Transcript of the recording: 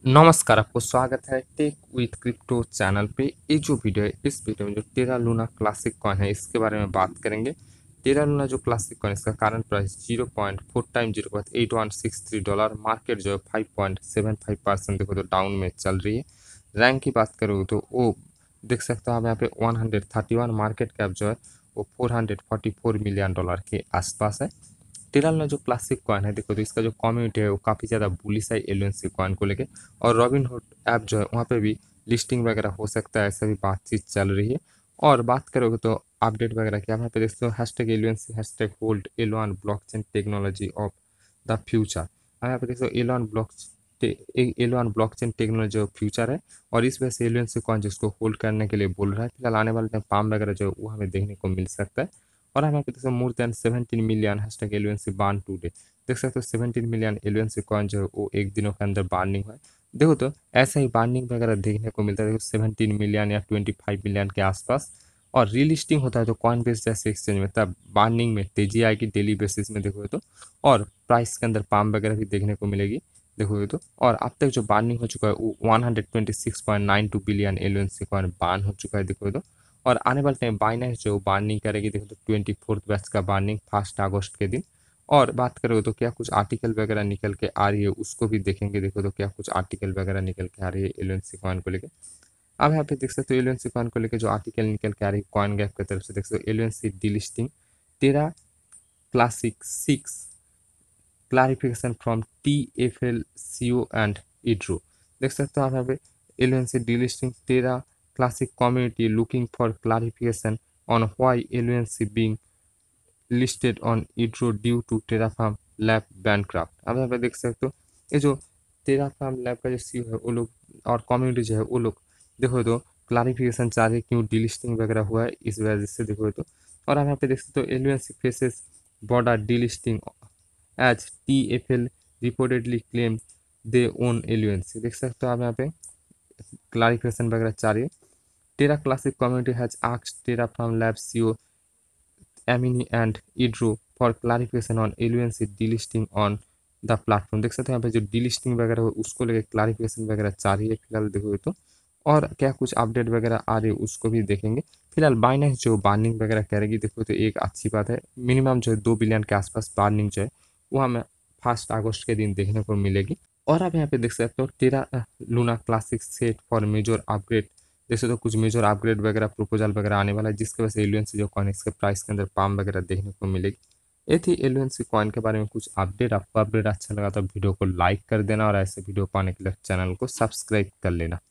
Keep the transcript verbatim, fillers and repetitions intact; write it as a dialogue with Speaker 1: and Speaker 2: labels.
Speaker 1: नमस्कार, आपको स्वागत है टेक विथ क्रिप्टो चैनल पे। ये जो वीडियो है, इस वीडियो में जो टेरा लूना क्लासिक कॉइन है इसके बारे में बात करेंगे। टेरा लूना जो क्लासिक कॉइन, इसका current price zero point four time zero point eight one six three dollar, market जो है five point seven five percent देखो तो डाउन में चल रही है। रैंक की बात करोगे तो वो देख सकते हो आप यहाँ पे one hundred thirty one, market cap जो है वो four hundred forty four million dollar के आसपास है। टेरल में जो क्लासिक कॉइन है देखो तो इसका जो कम्युनिटी है वो काफ़ी ज़्यादा बुलिश है एलुएंसी कॉइन को लेके। और रॉबिनहुड ऐप जो है वहाँ पे भी लिस्टिंग वगैरह हो सकता है, ऐसा भी बातचीत चल रही है। और बात करोगे तो अपडेट वगैरह क्या, यहाँ पे देखते हो hashtag LUNC hashtag hold alone blockchain technology of the future. अब यहाँ पे देखते हो alone block alone blockchain technology of future है। और इस वजह से एलुएंसी कॉइन जिसको होल्ड करने के लिए बोल रहा है, फिलहाल आने वाले टाइम पाम वगैरह जो है वो हमें देखने को मिल सकता है। और हम यहाँ पे देखते हैं more than seventeen million hashtag LUNC burn today. देख सकते हो सेवेंटीन मिलियन एलुएंसी कॉइन जो है वो एक दिनों के अंदर बार्निंग हुआ है। देखो तो ऐसा ही बार्निंग वगैरह देखने को मिलता है, देखो सेवेंटीन मिलियन या ट्वेंटी फाइव मिलियन के आसपास। और रीलिस्टिंग होता है तो कॉइन बेस जैसे एक्सचेंज में तब बार्निंग में तेजी आएगी डेली बेसिस में देखोगे तो। और प्राइस के अंदर पाम वगैरह भी देखने को मिलेगी देखोगे तो। और अब तक जो बार्निंग हो चुका है वो one hundred twenty six point nine two billion LUNC coin burn हो चुका है देखोगे तो। और आने वाले टाइम बाइनेंस जो बार्निंग करेगी देखो तो ट्वेंटी फोर्थ बैच का बार्निंग फर्स्ट अगस्त के दिन। और बात करोगे तो क्या कुछ आर्टिकल वगैरह निकल के आ रही है उसको भी देखेंगे देखो तो क्या कुछ आर्टिकल वगैरह निकल के आ रही है एलुएंसी कॉइन को लेकर। अब यहाँ पे देख सकते हो एलुएंसी कॉइन को लेकर जो आर्टिकल निकल के आ रही है कॉइन गैप की तरफ से, देख सकते हो LUNC delisting Terra classic seeks clarification from T F L C O and इड्रो। देख सकते हो आप यहाँ पे LUNC delisting Terra classic community looking for clarification on why L N C being listed on Idro due to Terraform Lab bankrupt। अब यहाँ पे देख सकते हो ये जो Terraform Lab का जो सीईओ है वो लोग और कम्युनिटी जो है वो लोग देखो तो क्लारिफिकेशन चाह रहे क्यों डीलिस्टिंग वगैरह हुआ है इस वजह से देखो तो। और आप यहाँ पे देख सकते हो L N C faces border delisting as T F L reportedly claim they own L N C। देख सकते हो आप यहाँ पे क्लारिफिकेशन वगैरह चाह रही है। Terra Classic community has asked Terraform Labs C E O Amini and Idro for clarification on L U N C delisting on the platform. देख सकते हैं यहाँ पे जो डीलिस्टिंग वगैरह हो उसको लेकर क्लारिफिकेशन वगैरह चाह रही है फिलहाल देखोगे तो। और क्या कुछ अपडेट वगैरह आ रही है उसको भी देखेंगे। फिलहाल बाइनेंस जो बार्निंग वगैरह करेगी देखो तो एक अच्छी बात है, मिनिमम जो है दो बिलियन के आसपास बार्निंग जो है वो हमें फर्स्ट अगस्त के दिन देखने को मिलेगी। और आप यहाँ पे देख सकते हो Terra Luna classic set for major upgrade. जैसे तो कुछ मेजर अपग्रेड वगैरह प्रपोजल वगैरह आने वाला है जिसकी वजह से एलुएंसी जो कॉइन इसके प्राइस के अंदर पाम वगैरह देखने को मिलेगी। ये थी एलुएंसी कॉइन के बारे में कुछ अपडेट। आपको अपडेट अच्छा लगा तो वीडियो को लाइक कर देना और ऐसे वीडियो पाने के लिए चैनल को सब्सक्राइब कर लेना।